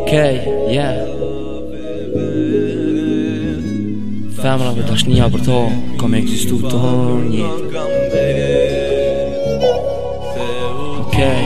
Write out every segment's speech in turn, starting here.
Okej, yeah. Femra për dashnia për to kam ekzistu të një. Okej,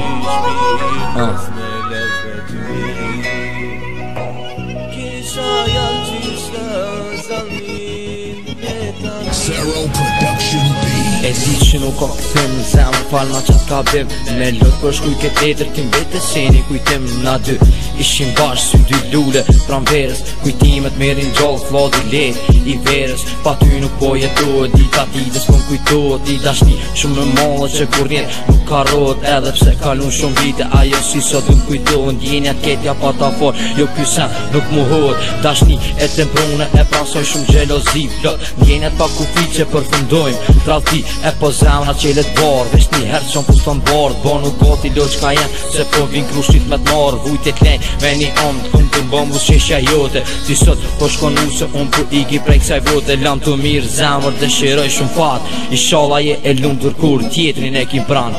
Zero Production B. E di që nuk o këthim në zemë falma që t'ka bim Me lot për shkuj këtë letër kim vete seni kujtim na dy Ishim bashkë sy dy lule pran verës Kujtimet merin gjallë fladi let i verës Pa ty nuk po jetohet dita ditës po m'kujtohet I dashni shumë më mallë që kur rjet nuk ka rot Edhe pse kalun shumë vite ajo si sot du m'kujtohet Ndjenjat ketja pa ta for jo kysen nuk muhohet Dashni e temprone e prasoj shumë gjelozi plot Ndjenjat pa kufi që përfundojmë Tralti e po zemra qelet barë Vesh një herë që më puston bardë Bo nuk gati lo qka jen Se po vin krushtit me t'marë Vujt e t'lejn me një omë T'kun të mbëm vus qeshja jote Ti sot po shkonu se unë po iki prej kësaj vote Lam të mirë zemër dëshiroj shumë fat Inshallah je e lundur kur tjetrin e kim pranë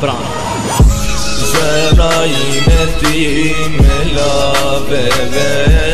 Zemra ime ti me laveve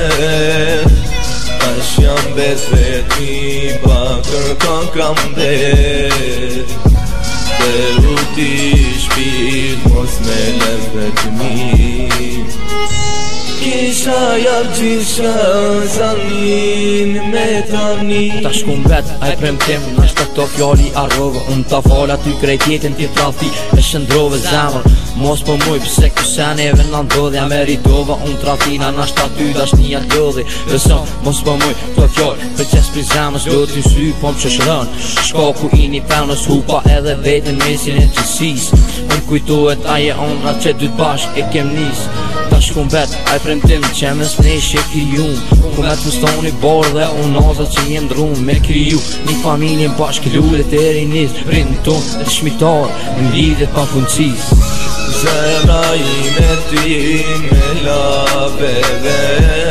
Tash jam bet veti pa kërkan kam bet Dhe u ti shpit mos me leve të mi Kisha jap gjisha zanin me tani Ta shkum vet, a i premtim Nashtë këto fjali arrove Unë ta fala ty krejt jetin ti tralti E shëndrove zemër Mos po muj pëse kësen e vëna ndodhja Meritova unë traltina Nashtë aty dashnia t'lodhi Vësëm, mos po muj këto fjali Për qes për zemës do t'y sy po më qëshrën Shkaku i një penës hupa edhe vetën mesin e qësis Unë kujtohet aje onra që dyt bashk e kem nis Ta shkum vet, a i premtim që mes nesh e kryum Ku me t'mustoni borë dhe unë nazat që jem drum Me kryu një familjen bashk lullet e rinis Rinë ton dhe shmitar në lidhet pa funcis Zemra ime ti me laveve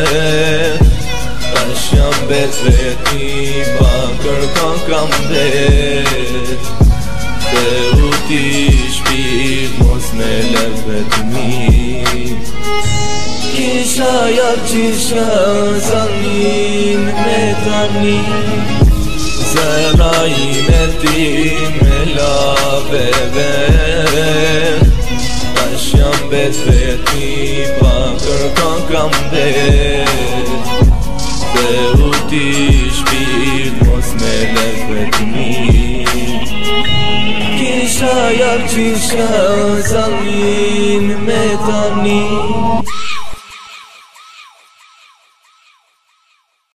Tash jam bet veti pa kërkan kam bet Dhe u ti shpit mos me leve të mi Kisha jap qisha zanin me tani Zemra ime ti me laveve Tash jam bet veti pa kërkan kam bet Dhe u ti shpit mos me leve të mi Kisha jap qisha zanin me tani